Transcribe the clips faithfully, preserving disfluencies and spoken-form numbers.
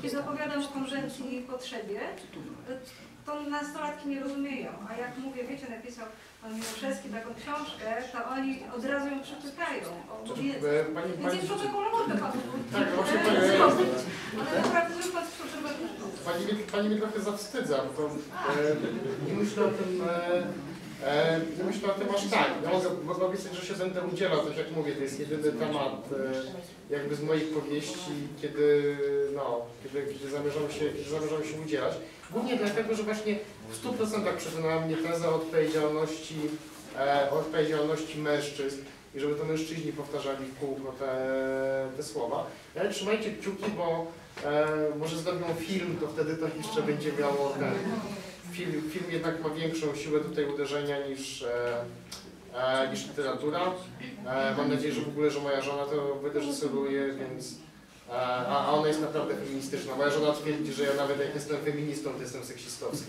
kiedy opowiadam o konwencji i jej potrzebie, to nastolatki nie rozumieją. A jak mówię, wiecie, napisał pan Miłoszewski taką książkę, to oni od razu ją przeczytają. O wiedzę. Więc jest protokolowe panu. Tak, właśnie pani, ale naprawdę już pan pani, pani mnie trochę zawstydza, bo e, nie myślę o tym, e, e, nie myślę o tym aż tak. Ja mogę, mogę obiecać, że się będę udzielał, tak jak mówię, to jest jedyny temat e, jakby z moich powieści, kiedy, no, kiedy, kiedy, zamierzam się, kiedy zamierzam się udzielać. Głównie dlatego, że właśnie w stu procentach przekonała mnie teza o odpowiedzialności, e, o odpowiedzialności mężczyzn i żeby to mężczyźni powtarzali w kółko te, te słowa. Ale trzymajcie kciuki, bo e, może zrobią film, to wtedy to jeszcze będzie miało ten film, film jednak ma większą siłę tutaj uderzenia niż, e, e, niż literatura. E, mam nadzieję, że w ogóle, że moja żona to wyreżyseruje, więc A, a ona jest naprawdę feministyczna. Moja żona twierdzi, że ja nawet jak jestem feministą, to jestem seksistowski.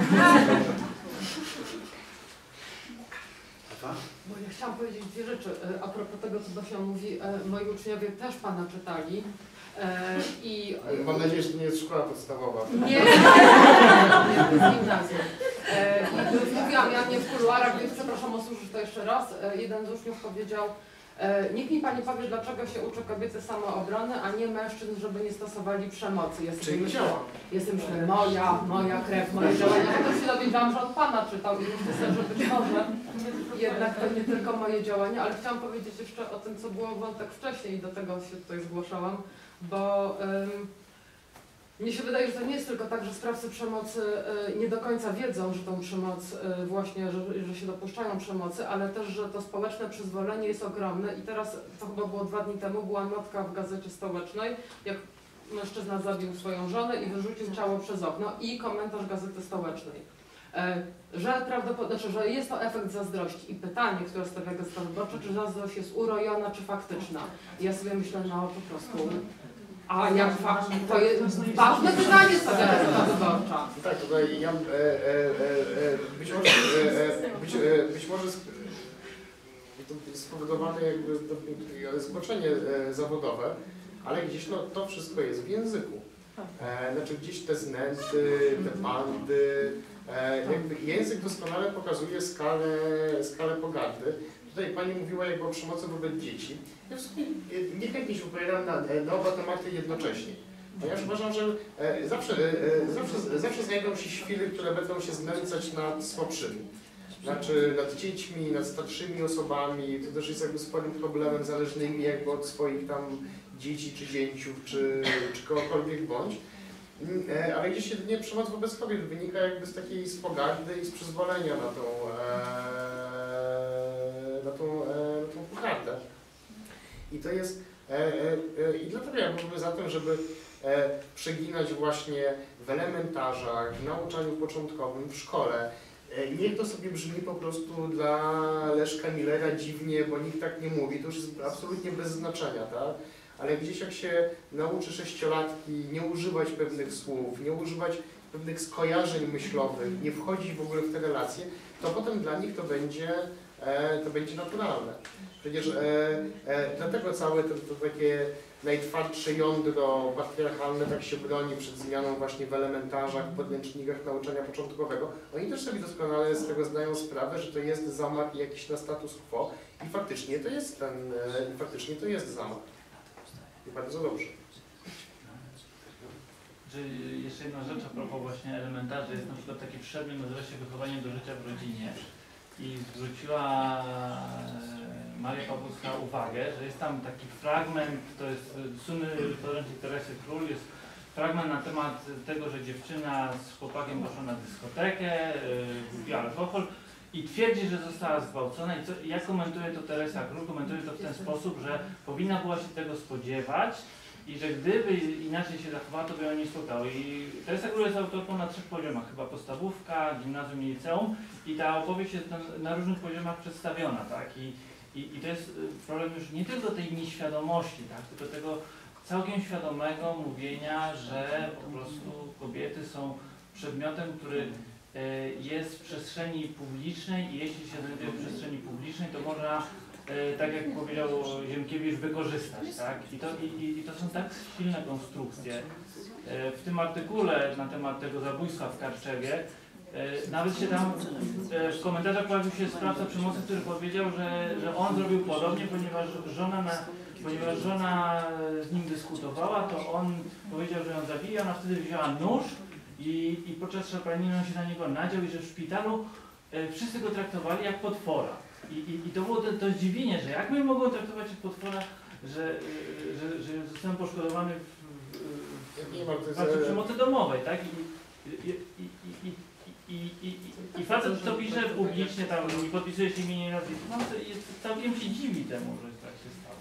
Bo ja chciałam powiedzieć dwie rzeczy. A propos tego, co Dosia mówi, moi uczniowie też Pana czytali. I... Mam nadzieję, że to nie jest szkoła podstawowa. Nie, nie, nie, to jest gimnazjum. I już mówiłam, ja nie w kuluarach, więc przepraszam, usłyszę to jeszcze raz. Jeden z uczniów powiedział: niech mi Pani powie, dlaczego się uczy kobiety samoobrony, a nie mężczyzn, żeby nie stosowali przemocy. Jest Czyli działa. Jestem myślę, moja, moja krew, moje działania. Potem się dowiedziałam, że od Pana czytał i myślę, że być może jednak to nie tylko moje działania, ale chciałam powiedzieć jeszcze o tym, co było wątek wcześniej i do tego się tutaj zgłaszałam, bo um, mnie się wydaje, że to nie jest tylko tak, że sprawcy przemocy y, nie do końca wiedzą, że tą przemoc y, właśnie, że, że się dopuszczają przemocy, ale też, że to społeczne przyzwolenie jest ogromne i teraz, to chyba było dwa dni temu, była notka w Gazecie Stołecznej, jak mężczyzna zabił swoją żonę i wyrzucił ciało przez okno i komentarz Gazety Stołecznej, y, że prawdopodobnie, znaczy, że jest to efekt zazdrości i pytanie, które stawia Gazeta Wyborcza, czy zazdrość jest urojona, czy faktyczna. I ja sobie myślę, no po prostu... A jak fakt, to jest ważne pytanie stawia Gazeta Wyborcza. Tak, tutaj ja, e, e, e, być może, e, być, e, być może to jest spowodowane jakby to, zboczenie e, zawodowe, ale gdzieś no, to wszystko jest w języku. E, znaczy gdzieś te znęty, te bandy, e, jakby język doskonale pokazuje skalę, skalę pogardy. Tutaj Pani mówiła jakby o przemocy wobec dzieci. Ja w sumie niechętnie się wypowiadam na, na oba tematy jednocześnie. Ponieważ uważam, że e, zawsze, e, zawsze, zawsze znajdą się świry, które będą się znęcać nad słabszymi. Znaczy nad dziećmi, nad starszymi osobami. To też jest jakby sporym problemem zależnymi jakby od swoich tam dzieci, czy zięciów, czy, czy kogokolwiek bądź. E, ale gdzieś jedynie przemoc wobec kobiet wynika jakby z takiej z pogardy i z przyzwolenia na tą e, na tą, e, na tą pogardę. I to jest, e, e, i dlatego ja mówię za tym, żeby e, przeginać właśnie w elementarzach, w nauczaniu początkowym, w szkole. E, niech to sobie brzmi po prostu dla Leszka Millera dziwnie, bo nikt tak nie mówi, to już jest absolutnie bez znaczenia, tak? Ale gdzieś jak się nauczy sześciolatki nie używać pewnych słów, nie używać pewnych skojarzeń myślowych, nie wchodzić w ogóle w te relacje, to potem dla nich to będzie E, to będzie naturalne. Przecież e, e, dlatego całe to, to takie najtwardsze jądro patriarchalne tak się broni przed zmianą właśnie w elementarzach, w podręcznikach nauczania początkowego. Oni też sobie doskonale z tego zdają sprawę, że to jest zamach jakiś na status quo i faktycznie to jest ten, e, faktycznie to jest zamach. I bardzo dobrze. Jeszcze jedna rzecz a propos właśnie elementarzy, jest na przykład taki przedmiot, nazywa się wychowanie do życia w rodzinie. I zwróciła Maria Pawłowska uwagę, że jest tam taki fragment, to jest słynny podręcznik Teresy Król, jest fragment na temat tego, że dziewczyna z chłopakiem poszła na dyskotekę, wypiła alkohol i twierdzi, że została zgwałcona. I co, ja komentuję to, Teresa Król komentuje to w ten sposób, że powinna była się tego spodziewać i że gdyby inaczej się zachowała, to by ją nie spotkał. I Teresa Król jest autorką na trzech poziomach, chyba podstawówka, gimnazjum i liceum. I ta opowieść jest na, na różnych poziomach przedstawiona, tak? I, i, I to jest problem już nie tylko tej nieświadomości, tak? Tylko tego całkiem świadomego mówienia, że po prostu kobiety są przedmiotem, który jest w przestrzeni publicznej i jeśli się znajduje w przestrzeni publicznej, to można, tak jak powiedział Ziemkiewicz, wykorzystać, tak? I to, i, i to są tak silne konstrukcje, e, w tym artykule na temat tego zabójstwa w Karczewie, e, nawet się tam e, w komentarzach pojawił się sprawca przemocy, który powiedział, że, że on zrobił podobnie, ponieważ żona, na, ponieważ żona z nim dyskutowała, to on powiedział, że ją zabija, ona wtedy wzięła nóż i, i podczas szarpaniny on się na niego nadział i że w szpitalu e, wszyscy go traktowali jak potwora. I, i, i to było to, to zdziwienie, że jak my mogą traktować jak potwora, że, że, że zostałem poszkodowany w, Nie ma, to jest, w e, przemocy domowej, tak? I, i, i, i, i, i, i, i, i facet to pisze publicznie, tam i podpisuje się imię i nazwisko. No, to jest, całkiem się dziwi temu, że tak się stało.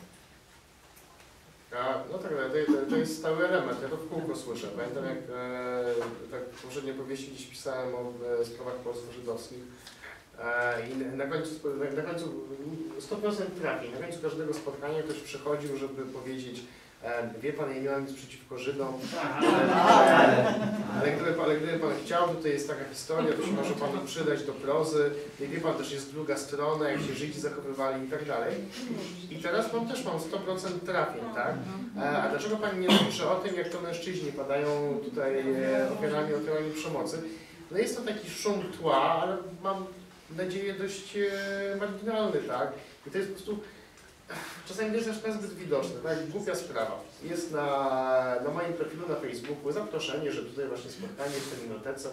A, no tak, to, to, to jest stały element, ja to w kółko słyszę. Pamiętam jak e, tak w poprzedniej powieści gdzieś pisałem o e, sprawach polsko-żydowskich e, i na końcu, na końcu sto procent trafi, na końcu każdego spotkania ktoś przychodził, żeby powiedzieć e, wie pan, ja nie mam nic przeciwko Żydom, ale, ale, ale, gdyby, ale gdyby pan chciał, to tutaj jest taka historia, to się może panu przydać do prozy, i wie pan, też jest druga strona, jak się Żydzi zachowywali i tak dalej. I teraz mam też mam sto procent trafień, tak? A dlaczego pani nie napisze o tym, jak to mężczyźni padają tutaj e, ofiarami, ofiarami przemocy? No jest to taki szum tła, ale mam nadzieję dość e, marginalny, tak? I to jest po prostu, czasami to jest aż zbyt widoczne, tak? Głupia sprawa. Jest na, na moim profilu na Facebooku zaproszenie, że tutaj właśnie spotkanie w Feminotece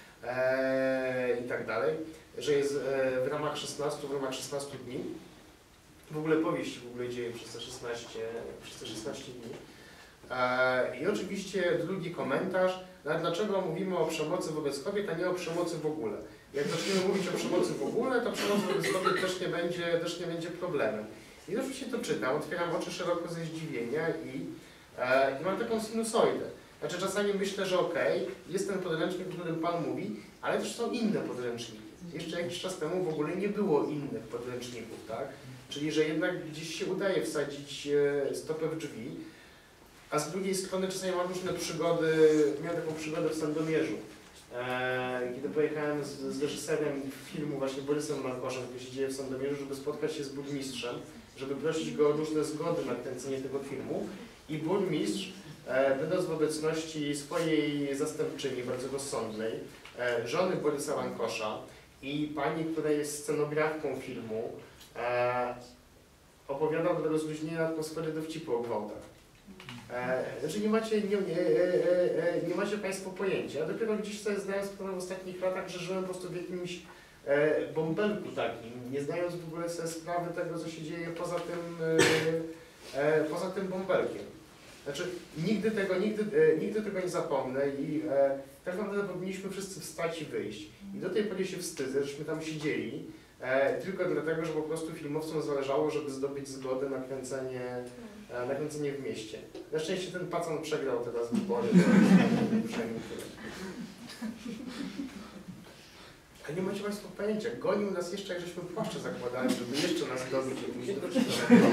e, i tak dalej, że jest e, w ramach szesnastu, w ramach szesnastu dni. W ogóle powieść w ogóle dzieje przez te szesnaście, przez te szesnaście dni. E, I oczywiście drugi komentarz, no, dlaczego mówimy o przemocy wobec kobiet, a nie o przemocy w ogóle. Jak zaczniemy mówić o przemocy w ogóle, to przemoc wobec kobiet też nie będzie, też nie będzie problemem. I oczywiście to czytam, otwieram oczy szeroko ze zdziwienia i, e, i mam taką sinusoidę. Znaczy czasami myślę, że okej, okay, jest ten podręcznik, o którym Pan mówi, ale też są inne podręczniki. Jeszcze jakiś czas temu w ogóle nie było innych podręczników, tak? Czyli, że jednak gdzieś się udaje wsadzić e, stopę w drzwi, a z drugiej strony czasami mam różne przygody, miałem taką przygodę w Sandomierzu, e, kiedy pojechałem z, z reżyserem filmu właśnie Borysem Markoszem, który się dzieje w Sandomierzu, żeby spotkać się z burmistrzem, żeby prosić go o różne zgody na kręcenie tego filmu i burmistrz, e, będąc w obecności swojej zastępczyni, bardzo rozsądnej, e, żony Borysa Markosza i pani, która jest scenografką filmu, e, opowiadał dla rozluźnienia atmosfery dowcipu o gwałtach. E, znaczy nie macie, nie, nie, e, nie macie Państwo pojęcia. Ja dopiero gdzieś sobie zdałem sprawę w ostatnich latach, że żyłem po prostu w jakimś e, bąbelku takim, nie znając w ogóle sobie sprawy tego, co się dzieje poza tym, e, e, poza tym bąbelkiem. Znaczy nigdy tego, nigdy, e, nigdy tego nie zapomnę i e, tak naprawdę powinniśmy wszyscy wstać i wyjść. I do tej pory się wstydzę, żeśmy tam siedzieli, e, tylko dlatego, że po prostu filmowcom zależało, żeby zdobyć zgodę na kręcenie, e, na kręcenie w mieście. Na szczęście ten pacan przegrał teraz wybory. A nie macie Państwo pojęcia, gonił nas jeszcze, jak żeśmy płaszcze zakładali, żeby jeszcze nas zdobyć jakimś doczynem.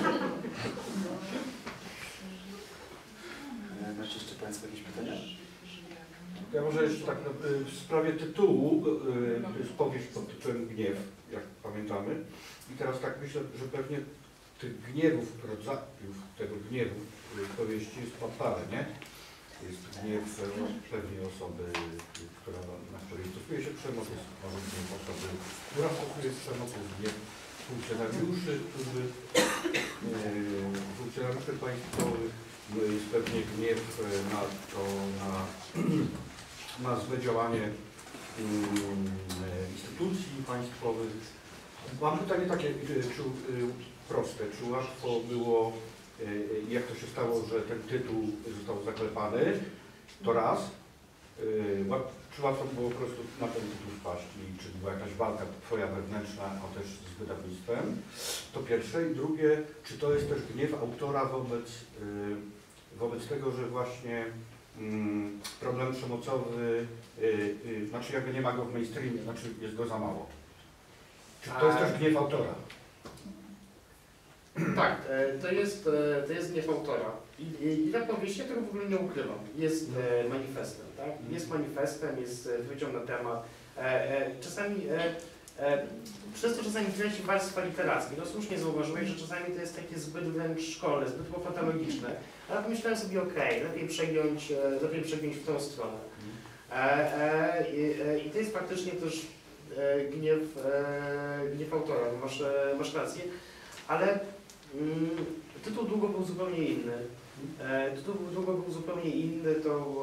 Macie jeszcze Państwo jakieś pytania? Ja może jeszcze tak, no, w sprawie tytułu, to jest powieść pod tytułem Gniew, jak pamiętamy. I teraz tak myślę, że pewnie tych gniewów, rodzajów tego gniewu w powieści jest parę, nie? Jest gniew pewnej osoby, która, na której stosuje się przemoc, jest może gniew osoby, która stosuje przemoc, jest gniew funkcjonariuszy, którzy, yy, funkcjonariuszy państwowych, jest pewnie gniew na to, na, na złe działanie um, instytucji państwowych. Mam pytanie takie czy, proste, czy łatwo było, jak to się stało, że ten tytuł został zaklepany, to raz, czy łatwo było po prostu na ten tytuł wpaść i czy była jakaś walka twoja wewnętrzna, a też z wydawnictwem, to pierwsze. I drugie, czy to jest też gniew autora wobec wobec tego, że właśnie mm, problem przemocowy, yy, yy, znaczy jakby nie ma go w mainstreamie, znaczy jest go za mało. Czy to jest też gniew autora? Tak, to jest, to jest gniew autora. I, i, i ta powieść, ja tego w ogóle nie ukrywam, jest e, manifestem, tak? Jest manifestem, jest wypowiedzią na temat. E, e, czasami, e, e, przez to czasami traci warstwa literacka. No słusznie zauważyłeś, że czasami to jest takie zbyt wręcz szkolne, zbyt patologiczne, ale pomyślałem sobie, okej, okay, lepiej przegiąć, e, lepiej przegiąć w tą stronę. E, e, e, I to jest faktycznie też e, gniew, e, gniew autora, masz, e, masz rację, ale mm, tytuł długo był zupełnie inny. E, tytuł długo był zupełnie inny, to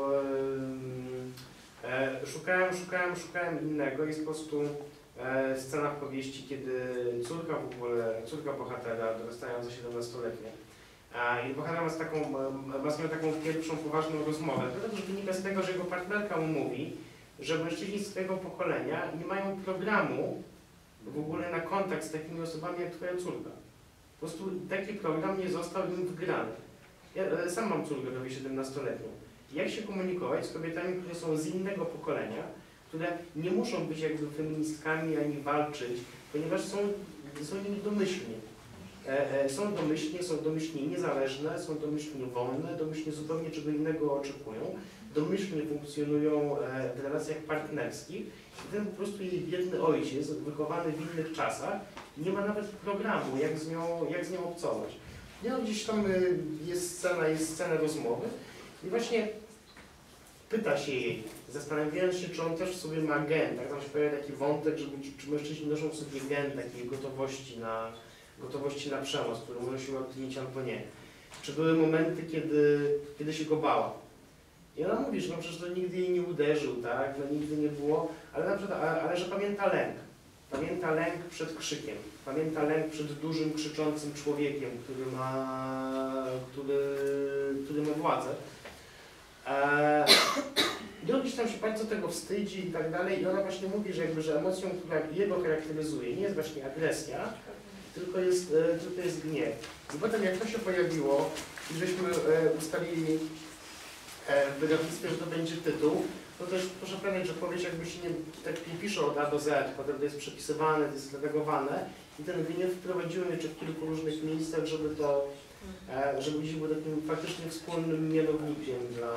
e, e, szukałem, szukałem, szukałem innego. Jest po prostu e, scena w powieści, kiedy córka w ogóle, córka bohatera, dorastająca siedemnastoletnia, i bohater ma z taką, ma z nią taką pierwszą poważną rozmowę. To też wynika z tego, że jego partnerka mu mówi, że mężczyźni swojego pokolenia nie mają programu w ogóle na kontakt z takimi osobami jak twoja córka. Po prostu taki program nie został im wgrany. Ja sam mam córkę prawie siedemnastoletnią. Jak się komunikować z kobietami, które są z innego pokolenia, które nie muszą być jakby feministkami ani walczyć, ponieważ są, są nimi domyślni. E, e, są domyślnie, są domyślnie niezależne, są domyślnie wolne, domyślnie zupełnie czego innego oczekują, domyślnie funkcjonują e, w relacjach partnerskich i ten po prostu jej biedny ojciec, wychowany w innych czasach, nie ma nawet programu, jak z nią, jak z nią obcować. No, gdzieś tam jest scena, jest scena rozmowy i właśnie pyta się jej, zastanawiając się, czy on też w sobie ma gen, tak? Tam się pojawia taki wątek, że czy, czy mężczyźni noszą w sobie gen takiej gotowości na, gotowości na przemoc, który może się odtnieć albo nie. Czy były momenty, kiedy, kiedy się go bała? I ona mówi, że no przecież to nigdy jej nie uderzył, tak? No nigdy nie było, ale, na przykład, ale, ale że pamięta lęk. Pamięta lęk przed krzykiem, pamięta lęk przed dużym, krzyczącym człowiekiem, który ma, który, który ma władzę. Eee, Drugi tam się bardzo tego wstydzi i tak dalej i ona właśnie mówi, że, jakby, że emocją, która jego charakteryzuje, nie jest właśnie agresja, tylko jest, e, tylko jest gniew. I potem jak to się pojawiło i żeśmy e, ustalili e, w wydawnictwie, że to będzie tytuł, to też proszę pamiętać, że powieść jakby się nie, tak nie pisze od A do Z, potem to jest przepisywane, to jest redagowane i ten gniew wprowadziłem jeszcze w kilku różnych miejscach, żeby to, e, żeby gdzieś był takim faktycznie wspólnym mianownikiem dla,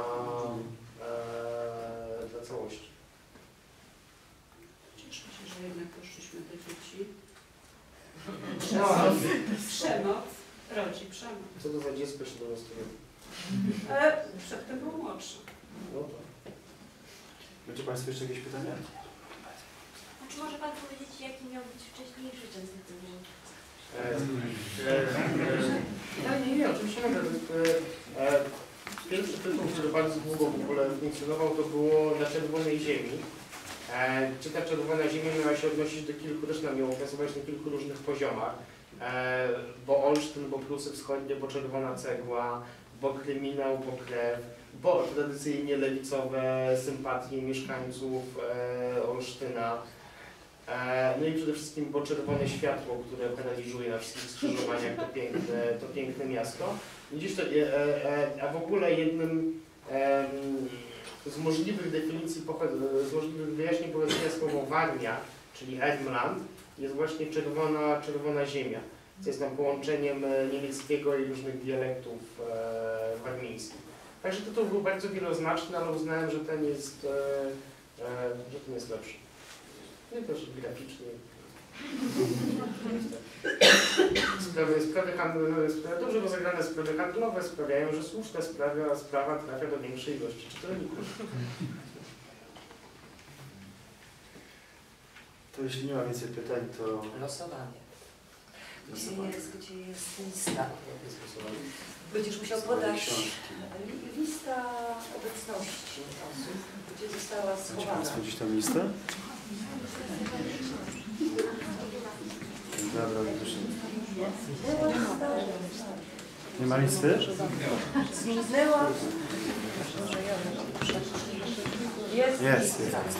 e, dla całości. Cieszmy się, że jednak poszliśmy do dzieci. No, Przemoc rodzi przemoc. co to za dziecko siedemnastoletnie? E, przedtem był młodszy. No to. Macie Państwo jeszcze jakieś pytania? A czy może Pan powiedzieć, jaki miał być wcześniejszy ten tytuł? E, e, e, nie, nie, nie, oczywiście mogę. E, e, pierwszy tytuł, który bardzo długo w ogóle funkcjonował, to było Na czerwonej ziemi. E, czy ta czerwona ziemia miała się odnosić do kilku, też nam ją okazywać na kilku różnych poziomach. E, bo Olsztyn, bo Prusy Wschodnie, bo czerwona cegła, bo kryminał, bo krew, bo tradycyjnie lewicowe sympatie mieszkańców e, Olsztyna. E, no i przede wszystkim bo czerwone światło, które kanalizuje na wszystkich skrzyżowaniach to piękne, to piękne miasto. I gdzieś to, e, e, a w ogóle jednym e, z możliwych definicji, z możliwych wyjaśnień powiedzenia słowo Warmia, czyli Ermland, jest właśnie czerwona, czerwona ziemia, co jest tam połączeniem niemieckiego i różnych dialektów e, warmińskich. Także tytuł był bardzo wieloznaczny, ale uznałem, że ten jest, e, e, że ten jest lepszy. No i też graficznie. Sprawy, sprawy handlowe, sprawy, dobrze rozegrane sprawy handlowe sprawiają, że słuszna sprawa, sprawa trafia do większej ilości czytelników. To jeśli nie ma więcej pytań, to... Losowanie. Gdzie jest, gdzie jest lista? Będziesz musiał podać lista obecności osób, gdzie została Macie schowana. Państwo gdzieś tam listę? Dobra, proszę. Nie ma listy? Zniknęła. Jest, Jest, lista. jest.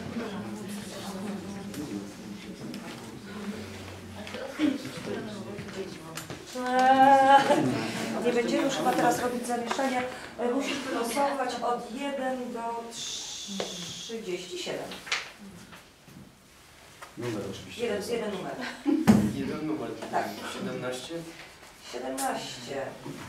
Eee, nie będziemy już chyba teraz robić zamieszania. E, Musisz wylosować od jeden do trzydziestu siedmiu. Numer oczywiście. Jeden, jeden numer. Jeden numer. Tak. siedemnaście. siedemnaście.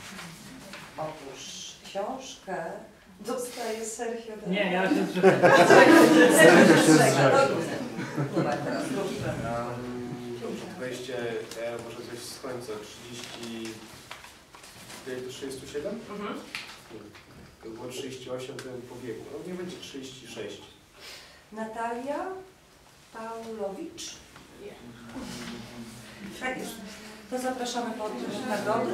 Otóż książkę dostaje Sergio. Nie, ja się Sergio się zrzeka. numer teraz, drugi. Weźcie, e, może coś z końca, trzydzieści do trzydziestu siedem? Mhm. To było trzydzieści osiem, to po wieku. No nie będzie trzydzieści sześć. Natalia Paulowicz. Tak jest. To zapraszamy pod nagrody.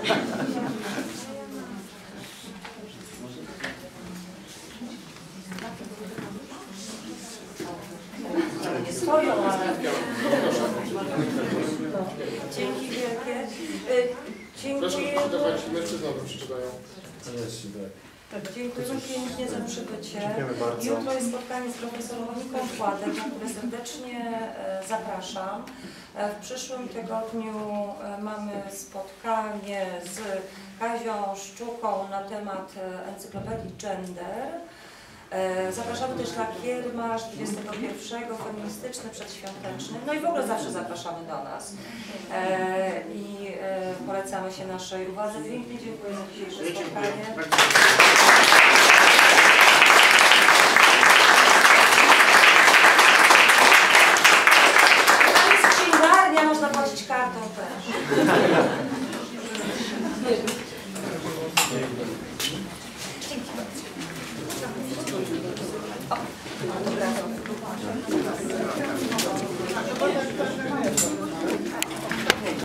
Nie swoją, ale... Dzięki wielkie. Y, Proszę Dziękuję. przeczytać, mężczyznom przeczytają. Dziękujemy pięknie za przybycie. Dziękujemy bardzo. Jutro jest spotkanie z profesorą Moniką Kładek, na które serdecznie e, zapraszam. E, W przyszłym tygodniu e, mamy spotkanie z Kazią Szczuką na temat e, encyklopedii Gender. E, Zapraszamy też na kiermasz dwudziestego pierwszego, feministyczny, przedświąteczny. No i w ogóle zawsze zapraszamy do nas. E, I e, polecamy się naszej uwadze. Pięknie dziękuję za dzisiejsze spotkanie. To jest księgarnia, można płacić kartą też. Dzięki bardzo. O, dobra.